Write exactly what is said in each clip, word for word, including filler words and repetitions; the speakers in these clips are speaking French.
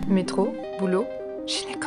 Métro, boulot, gynéco.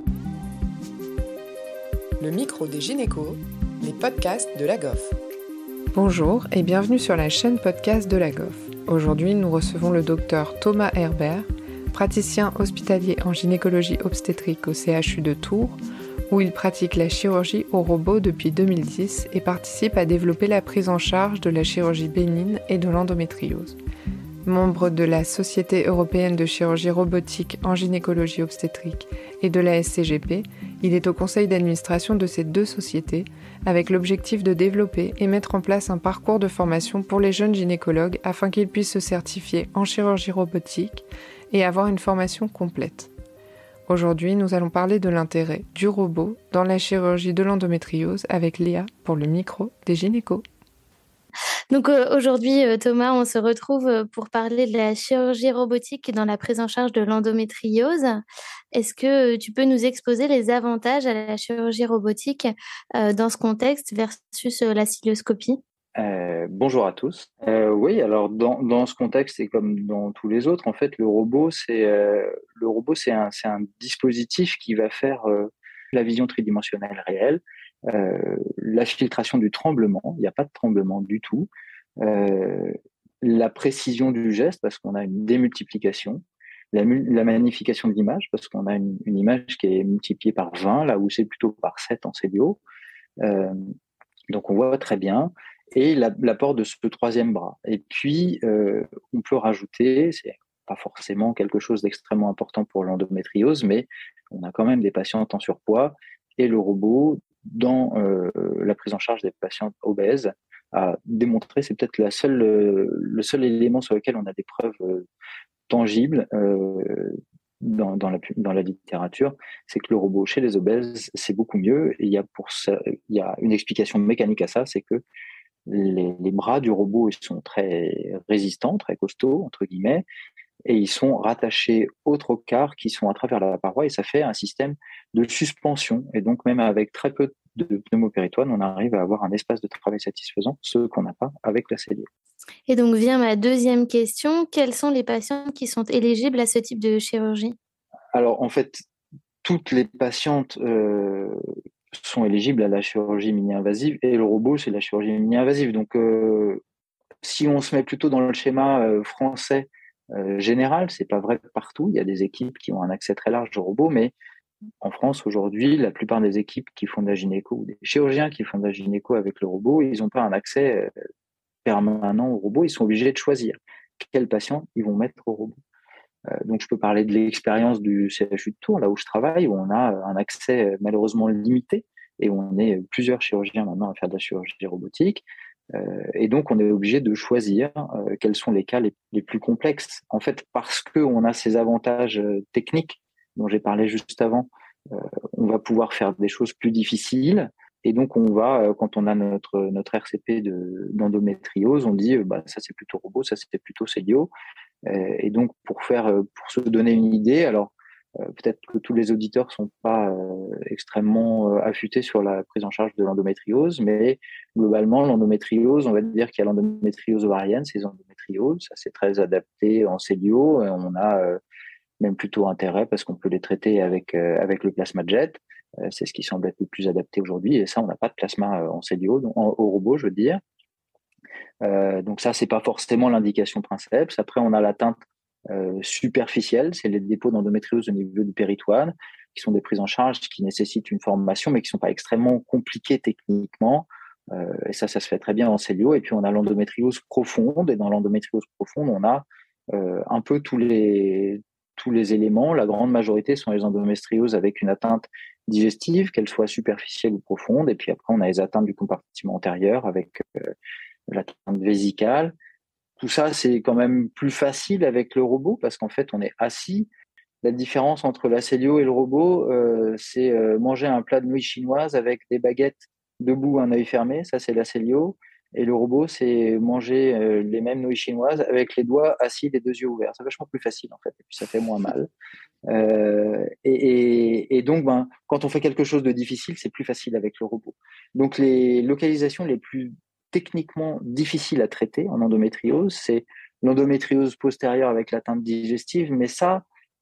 Le micro des gynécos, les podcasts de la G O F. Bonjour et bienvenue sur la chaîne podcast de la G O F. Aujourd'hui, nous recevons le docteur Thomas Herbert, praticien hospitalier en gynécologie obstétrique au C H U de Tours, où il pratique la chirurgie au robot depuis deux mille dix et participe à développer la prise en charge de la chirurgie bénigne et de l'endométriose. Membre de la Société européenne de chirurgie robotique en gynécologie obstétrique et de la S C G P, il est au conseil d'administration de ces deux sociétés, avec l'objectif de développer et mettre en place un parcours de formation pour les jeunes gynécologues afin qu'ils puissent se certifier en chirurgie robotique et avoir une formation complète. Aujourd'hui, nous allons parler de l'intérêt du robot dans la chirurgie de l'endométriose avec Léa pour le micro des gynécos. Donc euh, aujourd'hui, euh, Thomas, on se retrouve euh, pour parler de la chirurgie robotique dans la prise en charge de l'endométriose. Est-ce que euh, tu peux nous exposer les avantages à la chirurgie robotique euh, dans ce contexte versus euh, la cilioscopie ? Euh, bonjour à tous. Euh, oui, alors dans, dans ce contexte et comme dans tous les autres, en fait, le robot, c'est euh, le robot, c'est un, c'est un dispositif qui va faire euh, la vision tridimensionnelle réelle, euh, la filtration du tremblement. Il n'y a pas de tremblement du tout. Euh, la précision du geste parce qu'on a une démultiplication, la, la magnification de l'image parce qu'on a une, une image qui est multipliée par vingt là où c'est plutôt par sept en célio. Euh, donc on voit très bien. Et la, l'apport de ce troisième bras. Et puis, euh, on peut rajouter, c'est pas forcément quelque chose d'extrêmement important pour l'endométriose, mais on a quand même des patientes en surpoids et le robot, dans euh, la prise en charge des patientes obèses, a démontré, c'est peut-être la seule, euh, le seul élément sur lequel on a des preuves euh, tangibles euh, dans, dans, la, dans la littérature, c'est que le robot chez les obèses, c'est beaucoup mieux. Et il y a, pour ça, il y a une explication mécanique à ça, c'est que Les, les bras du robot ils sont très résistants, très costauds, entre guillemets, et ils sont rattachés aux trocars qui sont à travers la paroi, et ça fait un système de suspension. Et donc, même avec très peu de pneumopéritoine, on arrive à avoir un espace de travail satisfaisant, ce qu'on n'a pas avec la cellule. Et donc vient ma deuxième question. Quels sont les patients qui sont éligibles à ce type de chirurgie ? Alors, en fait, toutes les patientes euh, sont éligibles à la chirurgie mini-invasive et le robot, c'est la chirurgie mini-invasive. Donc, euh, si on se met plutôt dans le schéma euh, français euh, général, c'est pas vrai partout. Il y a des équipes qui ont un accès très large au robot, mais en France, aujourd'hui, la plupart des équipes qui font de la gynéco ou des chirurgiens qui font de la gynéco avec le robot, ils n'ont pas un accès euh, permanent au robot. Ils sont obligés de choisir quels patients ils vont mettre au robot. Euh, donc, je peux parler de l'expérience du C H U de Tours, là où je travaille, où on a un accès malheureusement limité et où on est plusieurs chirurgiens maintenant à faire de la chirurgie robotique. Euh, et donc, on est obligé de choisir euh, quels sont les cas les, les plus complexes. En fait, parce qu'on a ces avantages euh, techniques dont j'ai parlé juste avant, euh, on va pouvoir faire des choses plus difficiles. Et donc, on va, euh, quand on a notre, notre R C P de, d'endométriose, on dit, euh, bah, ça c'est plutôt robot, ça c'est plutôt cellio. Euh, et donc, pour faire, pour se donner une idée, alors euh, peut-être que tous les auditeurs sont pas euh, extrêmement euh, affûtés sur la prise en charge de l'endométriose, mais globalement, l'endométriose, on va dire qu'il y a l'endométriose ovarienne, c'est l'endométriose, ça c'est très adapté en cellio, et on a euh, même plutôt intérêt parce qu'on peut les traiter avec euh, avec le plasma jet, euh, c'est ce qui semble être le plus adapté aujourd'hui, et ça, on n'a pas de plasma en cellio, donc, en, au robot, je veux dire. Euh, donc ça, c'est pas forcément l'indication princeps. Après, on a l'atteinte euh, superficielle, c'est les dépôts d'endométriose au niveau du péritoine, qui sont des prises en charge qui nécessitent une formation, mais qui sont pas extrêmement compliquées techniquement. Euh, et ça, ça se fait très bien en cellio. Et puis, on a l'endométriose profonde. Et dans l'endométriose profonde, on a euh, un peu tous les tous les éléments. La grande majorité sont les endométrioses avec une atteinte digestive, qu'elle soit superficielle ou profonde. Et puis après, on a les atteintes du compartiment antérieur avec euh, l'atteinte vésicale. Tout ça, c'est quand même plus facile avec le robot parce qu'en fait, on est assis. La différence entre la cellio et le robot, euh, c'est euh, manger un plat de nouilles chinoises avec des baguettes debout, un œil fermé. Ça, c'est la cellio. Et le robot, c'est manger euh, les mêmes nouilles chinoises avec les doigts assis, les deux yeux ouverts. C'est vachement plus facile, en fait. Et puis, ça fait moins mal. Euh, et, et, et donc, ben, quand on fait quelque chose de difficile, c'est plus facile avec le robot. Donc, les localisations les plus techniquement difficiles à traiter en endométriose, c'est l'endométriose postérieure avec l'atteinte digestive. Mais ça,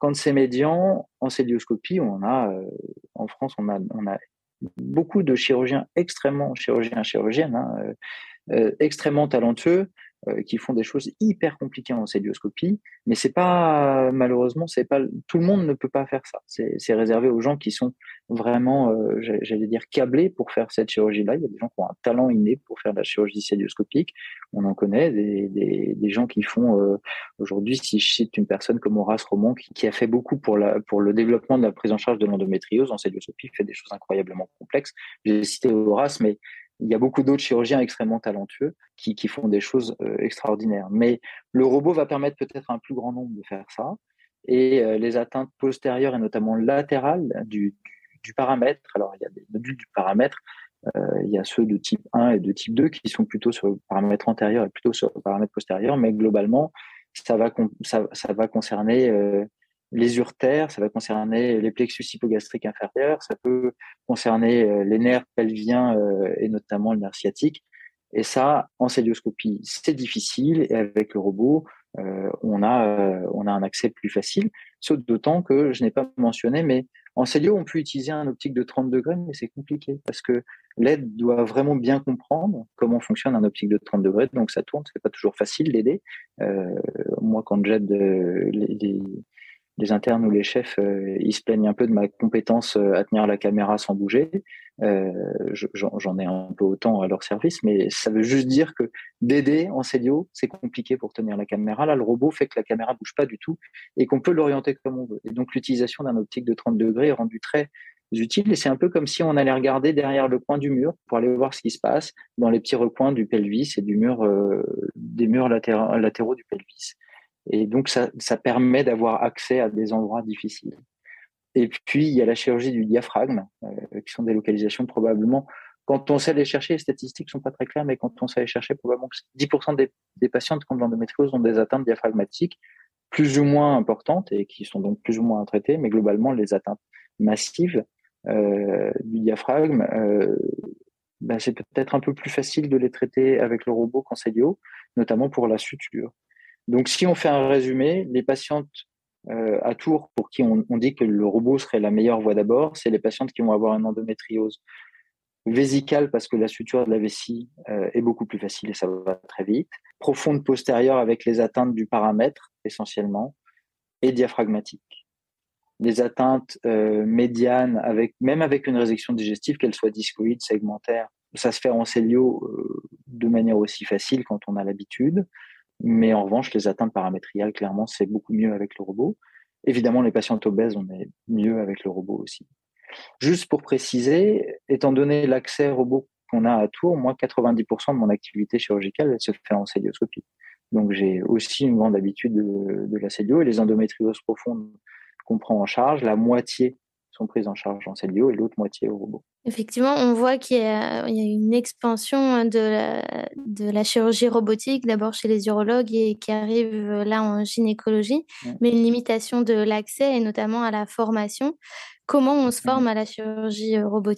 Quand c'est médian, en célioscopie, on a, euh, en France, on a, on a beaucoup de chirurgiens extrêmement, chirurgiens, chirurgiennes, hein, euh, euh, extrêmement talentueux, euh, qui font des choses hyper compliquées en célioscopie, mais c'est pas, malheureusement, c'est pas, tout le monde ne peut pas faire ça. C'est, c'est réservé aux gens qui sont vraiment, euh, j'allais dire, câblés pour faire cette chirurgie-là. Il y a des gens qui ont un talent inné pour faire de la chirurgie célioscopique. On en connaît des, des, des gens qui font, euh, aujourd'hui, si je cite une personne comme Horace Roman, qui, qui a fait beaucoup pour la, pour le développement de la prise en charge de l'endométriose en célioscopie, fait des choses incroyablement complexes. J'ai cité Horace, mais il y a beaucoup d'autres chirurgiens extrêmement talentueux qui, qui font des choses euh, extraordinaires. Mais le robot va permettre peut-être à un plus grand nombre de faire ça. Et euh, les atteintes postérieures et notamment latérales du, du, du paramètre, alors il y a des nodules du paramètre, euh, il y a ceux de type un et de type deux qui sont plutôt sur le paramètre antérieur et plutôt sur le paramètre postérieur, mais globalement, ça va, ça, ça va concerner euh, les urtères, ça va concerner les plexus hypogastriques inférieurs, ça peut concerner euh, les nerfs pelviens euh, et notamment le nerf sciatique. Et ça, en célioscopie, c'est difficile. Et avec le robot, euh, on a euh, on a un accès plus facile. Sauf d'autant que je n'ai pas mentionné, mais en célio, on peut utiliser un optique de trente degrés, mais c'est compliqué parce que l'aide doit vraiment bien comprendre comment fonctionne un optique de trente degrés. Donc ça tourne, c'est pas toujours facile d'aider. Euh, moi, quand j'aide euh, les, les les internes ou les chefs, euh, ils se plaignent un peu de ma compétence euh, à tenir la caméra sans bouger. Euh, je, j'en, j'en ai un peu autant à leur service, mais ça veut juste dire que d'aider en célio, c'est compliqué pour tenir la caméra. Là, le robot fait que la caméra bouge pas du tout et qu'on peut l'orienter comme on veut. Et donc, l'utilisation d'un optique de trente degrés est rendue très utile. Et c'est un peu comme si on allait regarder derrière le coin du mur pour aller voir ce qui se passe dans les petits recoins du pelvis et du mur, euh, des murs latéraux, latéraux du pelvis. Et donc, ça, ça permet d'avoir accès à des endroits difficiles. Et puis, il y a la chirurgie du diaphragme, euh, qui sont des localisations probablement, quand on sait les chercher, les statistiques sont pas très claires, mais quand on sait les chercher, probablement que dix pour cent des, des patientes qui ont de l'endométriose ont des atteintes diaphragmatiques plus ou moins importantes et qui sont donc plus ou moins traitées, mais globalement, les atteintes massives euh, du diaphragme, euh, ben, c'est peut-être un peu plus facile de les traiter avec le robot qu'en célio, notamment pour la suture. Donc, si on fait un résumé, les patientes euh, à Tours pour qui on, on dit que le robot serait la meilleure voie d'abord, c'est les patientes qui vont avoir une endométriose vésicale parce que la suture de la vessie euh, est beaucoup plus facile et ça va très vite. Profonde postérieure avec les atteintes du paramètre essentiellement et diaphragmatique. Les atteintes euh, médianes, avec, même avec une résection digestive, qu'elle soit discoïde, segmentaire, ça se fait en célio euh, de manière aussi facile quand on a l'habitude. Mais en revanche, les atteintes paramétriales, clairement, c'est beaucoup mieux avec le robot. Évidemment, les patientes obèses, on est mieux avec le robot aussi. Juste pour préciser, étant donné l'accès robot qu'on a à Tours, moi, quatre-vingt-dix pour cent de mon activité chirurgicale, elle se fait en célioscopie. Donc, j'ai aussi une grande habitude de, de la célio. Et les endométrioses profondes qu'on prend en charge, la moitié sont prises en charge en célio et l'autre moitié au robot. Effectivement, on voit qu'il y a, il y a une expansion de la, de la chirurgie robotique, d'abord chez les urologues et qui arrive là en gynécologie, mmh. mais une limitation de l'accès et notamment à la formation. Comment on se forme mmh. à la chirurgie robotique ?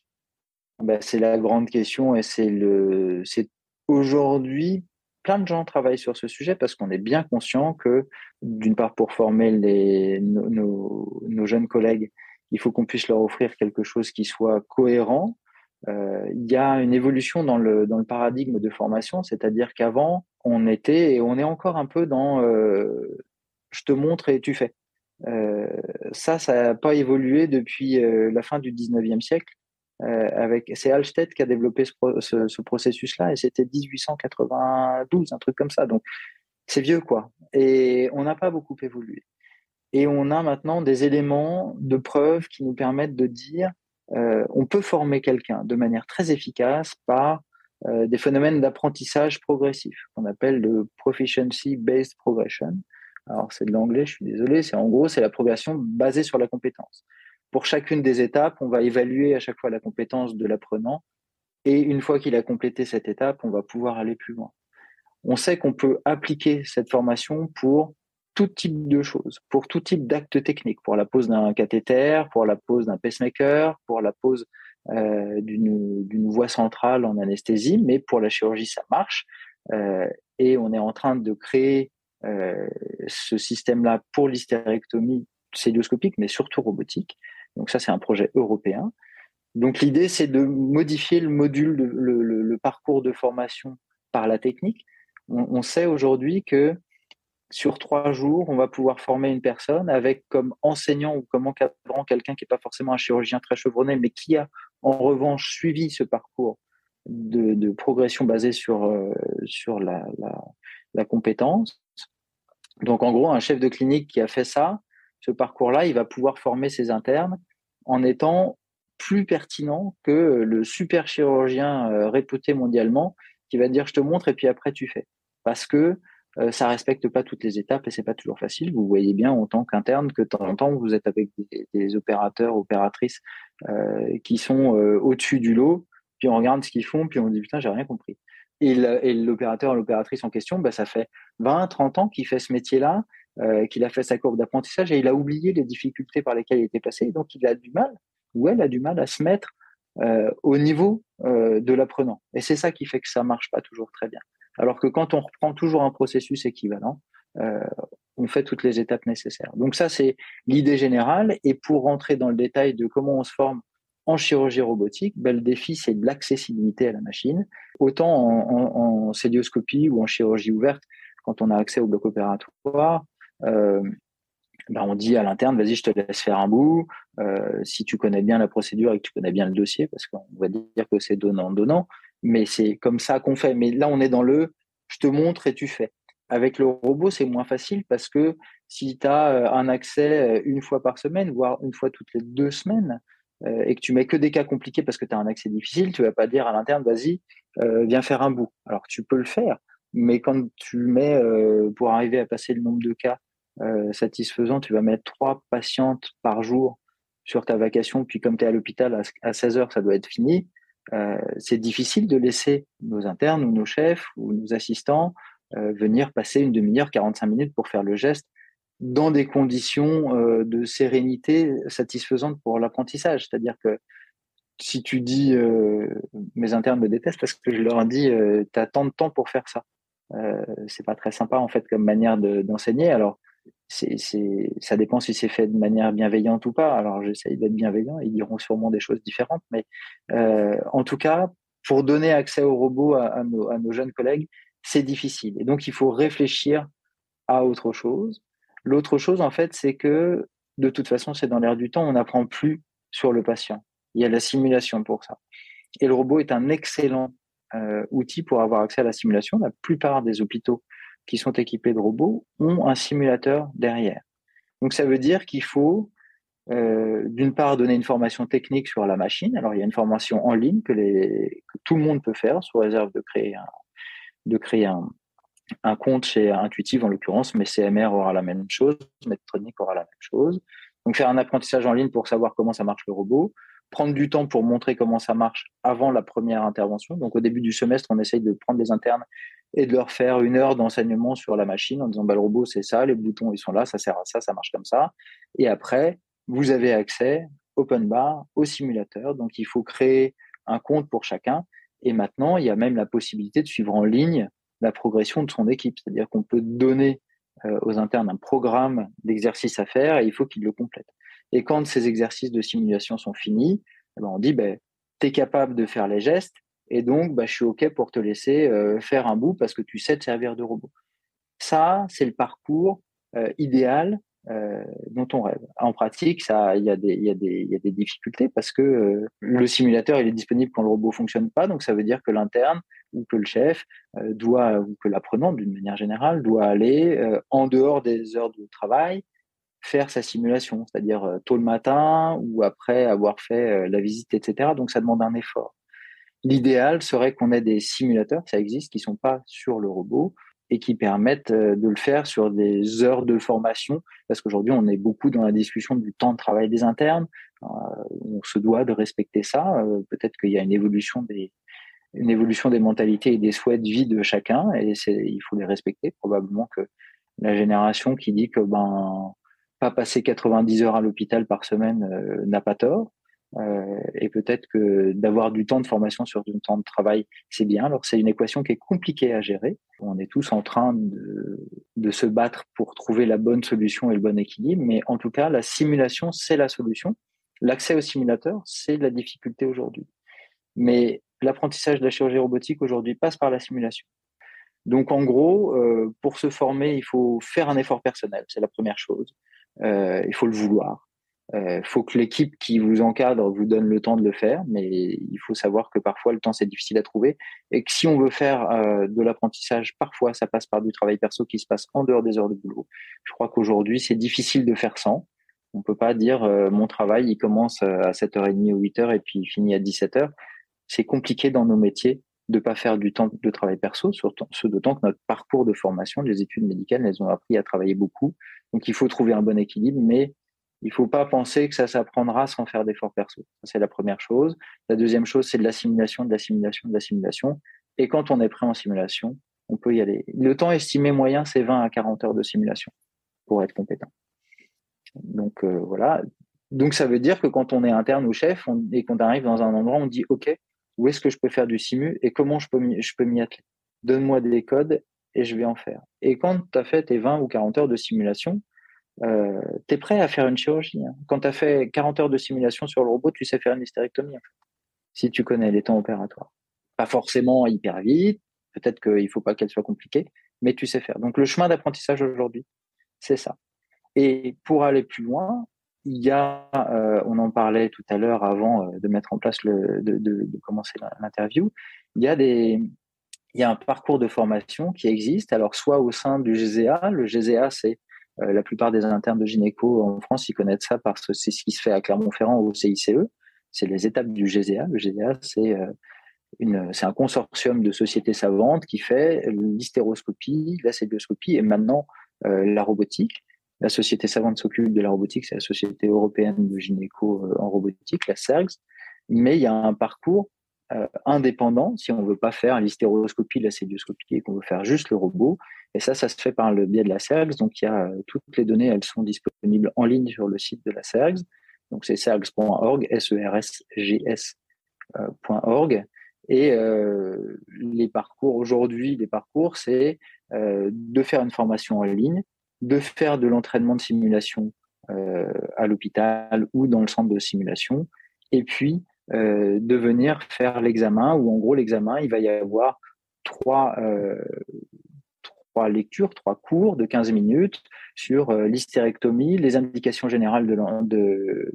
Ben, c'est la grande question et c'est, le, c'est aujourd'hui, plein de gens travaillent sur ce sujet parce qu'on est bien conscient que, d'une part, pour former les, nos, nos, nos jeunes collègues, il faut qu'on puisse leur offrir quelque chose qui soit cohérent. Euh, il y a une évolution dans le, dans le paradigme de formation, c'est-à-dire qu'avant, on était et on est encore un peu dans euh, je te montre et tu fais. Euh, ça, ça n'a pas évolué depuis euh, la fin du dix-neuvième siècle. Euh, avec, c'est Alstedt qui a développé ce, ce, ce processus-là et c'était dix-huit cent quatre-vingt-douze, un truc comme ça. Donc, c'est vieux, quoi. Et on n'a pas beaucoup évolué. Et on a maintenant des éléments de preuve qui nous permettent de dire euh, on peut former quelqu'un de manière très efficace par euh, des phénomènes d'apprentissage progressif, qu'on appelle le proficiency-based progression. Alors, c'est de l'anglais, je suis désolé. C'est en gros, c'est la progression basée sur la compétence. Pour chacune des étapes, on va évaluer à chaque fois la compétence de l'apprenant. Et une fois qu'il a complété cette étape, on va pouvoir aller plus loin. On sait qu'on peut appliquer cette formation pour tout type de choses, pour tout type d'actes techniques, pour la pose d'un cathéter, pour la pose d'un pacemaker, pour la pose euh, d'une, d'une voie centrale en anesthésie, mais pour la chirurgie, ça marche. Euh, et on est en train de créer euh, ce système-là pour l'hystérectomie célioscopique, mais surtout robotique. Donc ça, c'est un projet européen. Donc l'idée, c'est de modifier le module, de, le, le, le parcours de formation par la technique. On, on sait aujourd'hui que sur trois jours, on va pouvoir former une personne avec comme enseignant ou comme encadrant quelqu'un qui n'est pas forcément un chirurgien très chevronné, mais qui a en revanche suivi ce parcours de, de progression basé sur, euh, sur la, la, la compétence. Donc en gros, un chef de clinique qui a fait ça, ce parcours-là, il va pouvoir former ses internes en étant plus pertinent que le super chirurgien euh, réputé mondialement qui va te dire je te montre et puis après tu fais. Parce que euh, ça respecte pas toutes les étapes et c'est pas toujours facile. Vous voyez bien en tant qu'interne que de temps en temps vous êtes avec des, des opérateurs, opératrices euh, qui sont euh, au-dessus du lot, puis on regarde ce qu'ils font, puis on dit putain j'ai rien compris. Et, le, et l'opérateur, l'opératrice en question, bah, ça fait vingt, trente ans qu'il fait ce métier-là, euh, qu'il a fait sa courbe d'apprentissage et il a oublié les difficultés par lesquelles il était passé. Donc il a du mal, ou elle a du mal à se mettre euh, au niveau euh, de l'apprenant. Et c'est ça qui fait que ça marche pas toujours très bien. Alors que quand on reprend toujours un processus équivalent, euh, on fait toutes les étapes nécessaires. Donc ça, c'est l'idée générale. Et pour rentrer dans le détail de comment on se forme en chirurgie robotique, ben, le défi, c'est de l'accessibilité à la machine. Autant en, en, en célioscopie ou en chirurgie ouverte, quand on a accès au bloc opératoire, euh, ben on dit à l'interne, vas-y, je te laisse faire un bout. Euh, si tu connais bien la procédure et que tu connais bien le dossier, parce qu'on va dire que c'est donnant-donnant, mais c'est comme ça qu'on fait. Mais là, on est dans le je te montre et tu fais. Avec le robot, c'est moins facile parce que si tu as un accès une fois par semaine, voire une fois toutes les deux semaines, euh, et que tu mets que des cas compliqués parce que tu as un accès difficile, tu vas pas dire à l'interne, vas-y, euh, viens faire un bout. Alors, tu peux le faire, mais quand tu mets, euh, pour arriver à passer le nombre de cas euh, satisfaisant, tu vas mettre trois patientes par jour sur ta vacation, puis comme tu es à l'hôpital, à, à seize heures, ça doit être fini. Euh, c'est difficile de laisser nos internes ou nos chefs ou nos assistants euh, venir passer une demi-heure, quarante-cinq minutes pour faire le geste dans des conditions euh, de sérénité satisfaisantes pour l'apprentissage. C'est-à-dire que si tu dis, euh, mes internes me détestent parce que je leur dis, euh, tu as tant de temps pour faire ça. Euh, c'est pas très sympa en fait comme manière de, d'enseigner. Alors, c'est, c'est, ça dépend si c'est fait de manière bienveillante ou pas. Alors, j'essaye d'être bienveillant. Ils diront sûrement des choses différentes, mais euh, en tout cas, pour donner accès au robot à, à, nos, à nos jeunes collègues, c'est difficile. Et donc, il faut réfléchir à autre chose. L'autre chose, en fait, c'est que de toute façon, c'est dans l'air du temps. On n'apprend plus sur le patient. Il y a la simulation pour ça. Et le robot est un excellent euh, outil pour avoir accès à la simulation. La plupart des hôpitaux qui sont équipés de robots ont un simulateur derrière. Donc ça veut dire qu'il faut euh, d'une part donner une formation technique sur la machine. Alors il y a une formation en ligne que, les, que tout le monde peut faire sous réserve de créer un, de créer un, un compte chez Intuitive en l'occurrence, mais C M R aura la même chose, Medtronic aura la même chose. Donc faire un apprentissage en ligne pour savoir comment ça marche le robot, prendre du temps pour montrer comment ça marche avant la première intervention. Donc au début du semestre, on essaye de prendre les internes et de leur faire une heure d'enseignement sur la machine en disant bah, le robot c'est ça, les boutons ils sont là, ça sert à ça, ça marche comme ça. Et après, vous avez accès open bar au simulateur. Donc il faut créer un compte pour chacun. Et maintenant, il y a même la possibilité de suivre en ligne la progression de son équipe. C'est-à-dire qu'on peut donner euh, aux internes un programme d'exercices à faire et il faut qu'ils le complètent. Et quand ces exercices de simulation sont finis, eh ben on dit ben, tu es capable de faire les gestes et donc ben, je suis OK pour te laisser euh, faire un bout parce que tu sais te servir de robot. Ça, c'est le parcours euh, idéal euh, dont on rêve. En pratique, ça, il y a des, il y a des, il y a des difficultés parce que euh, le simulateur, il est disponible quand le robot fonctionne pas. Donc, ça veut dire que l'interne ou que le chef euh, doit, ou que l'apprenant, d'une manière générale, doit aller euh, en dehors des heures de travail faire sa simulation, c'est-à-dire euh, tôt le matin ou après avoir fait euh, la visite, et cetera. Donc, ça demande un effort. L'idéal serait qu'on ait des simulateurs, ça existe, qui sont pas sur le robot, et qui permettent de le faire sur des heures de formation, parce qu'aujourd'hui, on est beaucoup dans la discussion du temps de travail des internes. Euh, on se doit de respecter ça. Euh, peut-être qu'il y a une évolution des, une évolution des mentalités et des souhaits de vie de chacun, et c'est, il faut les respecter. Probablement que la génération qui dit que ben pas passer quatre-vingt-dix heures à l'hôpital par semaine euh, n'a pas tort. Euh, et peut-être que d'avoir du temps de formation sur du temps de travail, c'est bien. Alors, c'est une équation qui est compliquée à gérer. On est tous en train de, de se battre pour trouver la bonne solution et le bon équilibre. Mais en tout cas, la simulation, c'est la solution. L'accès au simulateur, c'est la difficulté aujourd'hui. Mais l'apprentissage de la chirurgie robotique aujourd'hui passe par la simulation. Donc, en gros, euh, pour se former, il faut faire un effort personnel. C'est la première chose. Euh, il faut le vouloir. Il euh, faut que l'équipe qui vous encadre vous donne le temps de le faire, mais il faut savoir que parfois le temps c'est difficile à trouver et que si on veut faire euh, de l'apprentissage, parfois ça passe par du travail perso qui se passe en dehors des heures de boulot. Je crois qu'aujourd'hui c'est difficile de faire sans. On peut pas dire euh, mon travail il commence à sept heures trente ou huit heures et puis il finit à dix-sept heures. C'est compliqué dans nos métiers de pas faire du temps de travail perso, surtout ce d'autant que notre parcours de formation, les études médicales, elles ont appris à travailler beaucoup. Donc il faut trouver un bon équilibre, mais il faut pas penser que ça s'apprendra sans faire d'efforts perso. Ça, c'est la première chose. La deuxième chose, c'est de l'assimilation, de l'assimilation, de l'assimilation. Et quand on est prêt en simulation, on peut y aller. Le temps estimé moyen, c'est vingt à quarante heures de simulation pour être compétent. Donc euh, voilà. Donc ça veut dire que quand on est interne ou chef on, et qu'on arrive dans un endroit, on dit OK, où est-ce que je peux faire du simu et comment je peux m'y, je peux m'y atteler. Donne-moi des codes et je vais en faire. Et quand tu as fait tes vingt ou quarante heures de simulation, Euh, tu es prêt à faire une chirurgie. Hein. Quand tu as fait quarante heures de simulation sur le robot, tu sais faire une hystérectomie, en fait, si tu connais les temps opératoires. Pas forcément hyper vite, peut-être qu'il ne faut pas qu'elle soit compliquée, mais tu sais faire. Donc le chemin d'apprentissage aujourd'hui, c'est ça. Et pour aller plus loin, il y a, euh, on en parlait tout à l'heure avant euh, de mettre en place, le, de, de, de commencer l'interview, il y a des... Il y a un parcours de formation qui existe, alors soit au sein du G Z A, le G Z A c'est Euh, la plupart des internes de gynéco en France, ils connaissent ça parce que c'est ce qui se fait à Clermont-Ferrand au C I C E. C'est les étapes du G Z A. Le G Z A, c'est, euh, une, c'est un consortium de sociétés savantes qui fait l'hystéroscopie, la célioscopie et maintenant euh, la robotique. La société savante s'occupe de la robotique, c'est la Société européenne de gynéco euh, en robotique, la SERGS. Mais il y a un parcours euh, indépendant, si on ne veut pas faire l'hystéroscopie, la célioscopie et qu'on veut faire juste le robot. Et ça, ça se fait par le biais de la SERGS. Donc, il y a euh, toutes les données, elles sont disponibles en ligne sur le site de la SERGS. Donc, c'est sergs point org, S E R S G S point org. Et euh, les parcours, aujourd'hui, les parcours, c'est euh, de faire une formation en ligne, de faire de l'entraînement de simulation euh, à l'hôpital ou dans le centre de simulation, et puis euh, de venir faire l'examen, où en gros, l'examen, il va y avoir trois... Euh, trois lectures, trois cours de quinze minutes sur euh, l'hystérectomie, les indications générales de la, de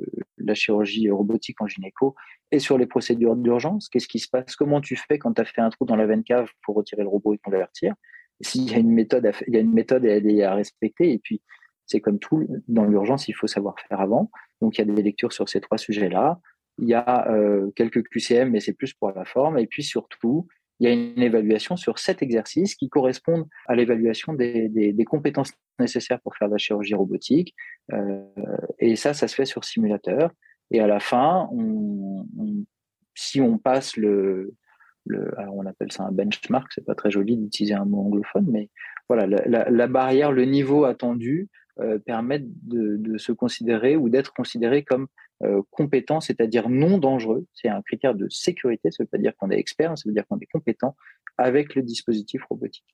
la chirurgie robotique en gynéco et sur les procédures d'urgence. Qu'est-ce qui se passe? Comment tu fais quand tu as fait un trou dans la veine cave pour retirer le robot et convertir? S'il y a une méthode à, il y a une méthode à, à respecter et puis c'est comme tout, dans l'urgence, il faut savoir faire avant. Donc il y a des lectures sur ces trois sujets-là. Il y a euh, quelques Q C M, mais c'est plus pour la forme. Et puis surtout, il y a une évaluation sur sept exercices qui correspondent à l'évaluation des, des, des compétences nécessaires pour faire de la chirurgie robotique. Euh, et ça, ça se fait sur simulateur. Et à la fin, on, on, si on passe le, le, alors on appelle ça un benchmark, c'est pas très joli d'utiliser un mot anglophone, mais voilà, la, la, la barrière, le niveau attendu euh, permet de, de se considérer ou d'être considéré comme Euh, compétent, c'est-à-dire non dangereux. C'est un critère de sécurité, ça ne veut pas dire qu'on est expert, ça veut dire qu'on est compétent avec le dispositif robotique.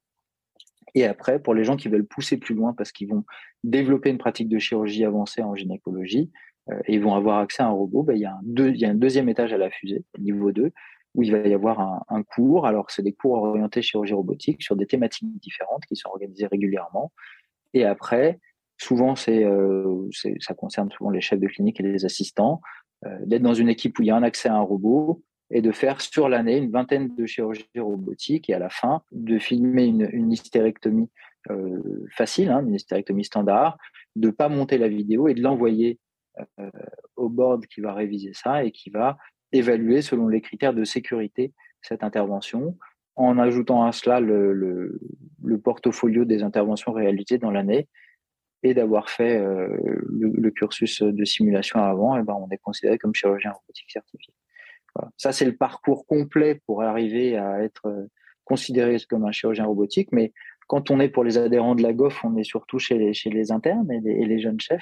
Et après, pour les gens qui veulent pousser plus loin parce qu'ils vont développer une pratique de chirurgie avancée en gynécologie euh, et ils vont avoir accès à un robot, ben, il y a un deux, il y a un deuxième étage à la fusée, niveau deux, où il va y avoir un, un cours. Alors, c'est des cours orientés chirurgie robotique sur des thématiques différentes qui sont organisées régulièrement. Et après, souvent, c'est, euh, c'est, ça concerne souvent les chefs de clinique et les assistants, euh, d'être dans une équipe où il y a un accès à un robot et de faire sur l'année une vingtaine de chirurgies robotiques et à la fin, de filmer une, une hystérectomie euh, facile, hein, une hystérectomie standard, de pas monter la vidéo et de l'envoyer euh, au board qui va réviser ça et qui va évaluer selon les critères de sécurité cette intervention, en ajoutant à cela le, le, le portfolio des interventions réalisées dans l'année. Et d'avoir fait euh, le, le cursus de simulation avant, et ben on est considéré comme chirurgien robotique certifié. Voilà. Ça, c'est le parcours complet pour arriver à être considéré comme un chirurgien robotique. Mais quand on est pour les adhérents de la G O F, on est surtout chez les, chez les internes et les, et les jeunes chefs.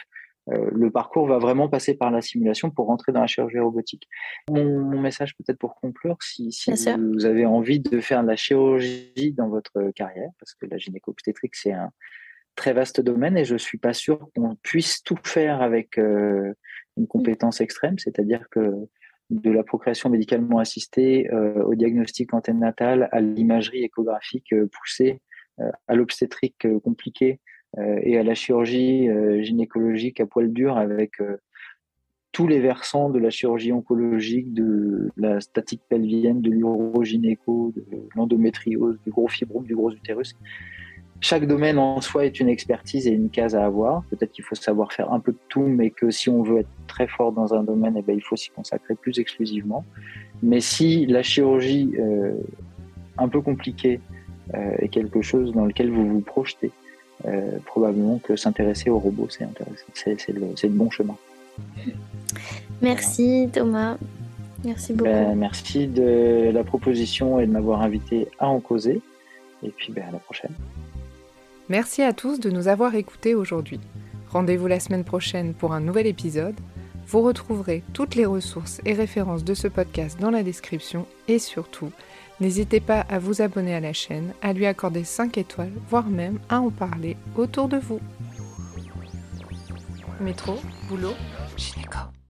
euh, le parcours va vraiment passer par la simulation pour rentrer dans la chirurgie robotique. Mon, mon message peut-être pour conclure, si, si vous avez envie de faire de la chirurgie dans votre carrière, parce que la gynéco-obstétrique, c'est un très vaste domaine et je suis pas sûr qu'on puisse tout faire avec euh, une compétence extrême, c'est-à-dire que de la procréation médicalement assistée euh, au diagnostic anténatal, à l'imagerie échographique euh, poussée, euh, à l'obstétrique euh, compliquée euh, et à la chirurgie euh, gynécologique à poil dur avec euh, tous les versants de la chirurgie oncologique, de la statique pelvienne, de l'urogynéco, de l'endométriose, du gros fibrome, du gros utérus. Chaque domaine en soi est une expertise et une case à avoir. Peut-être qu'il faut savoir faire un peu de tout, mais que si on veut être très fort dans un domaine, eh ben, il faut s'y consacrer plus exclusivement. Mais si la chirurgie euh, un peu compliquée euh, est quelque chose dans lequel vous vous projetez, euh, probablement que s'intéresser aux robots, c'est intéressant. C'est, c'est, le, c'est le bon chemin. Merci Thomas. Merci beaucoup. Ben, merci de la proposition et de m'avoir invité à en causer. Et puis ben, à la prochaine. Merci à tous de nous avoir écoutés aujourd'hui. Rendez-vous la semaine prochaine pour un nouvel épisode. Vous retrouverez toutes les ressources et références de ce podcast dans la description et surtout, n'hésitez pas à vous abonner à la chaîne, à lui accorder cinq étoiles, voire même à en parler autour de vous. Métro, boulot, gynéco.